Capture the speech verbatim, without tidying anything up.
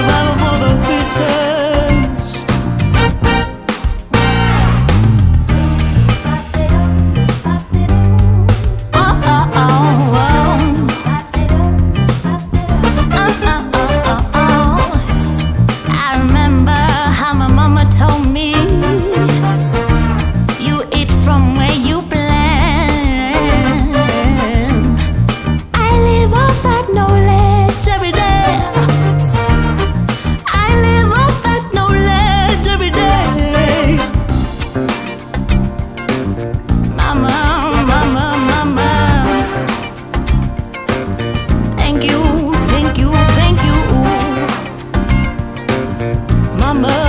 survival for the fittest. Oh, oh, oh, oh. Uh, uh, uh, uh, uh. I remember how my mama told me, you eat from where you plant. I live off that knowledge every day. I live off that knowledge every day. Mama, mama, mama, thank you, thank you, thank you. Mama.